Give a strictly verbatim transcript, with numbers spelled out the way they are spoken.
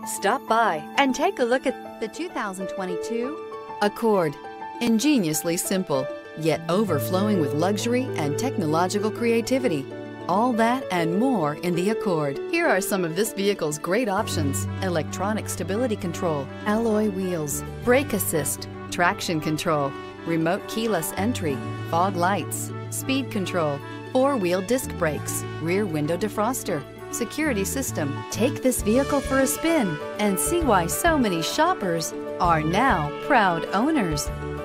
Stop by and take a look at the two thousand twenty-two Accord. Ingeniously simple, yet overflowing with luxury and technological creativity. All that and more in the Accord. Here are some of this vehicle's great options: electronic stability control, alloy wheels, brake assist, traction control, remote keyless entry, fog lights, speed control, four-wheel disc brakes, rear window defroster, security system. Take this vehicle for a spin and see why so many shoppers are now proud owners.